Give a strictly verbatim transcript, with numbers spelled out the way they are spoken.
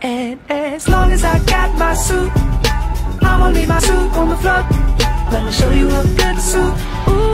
And as long as I got my suit, I'ma leave my suit on the floor. Let me show you a good suit. Ooh.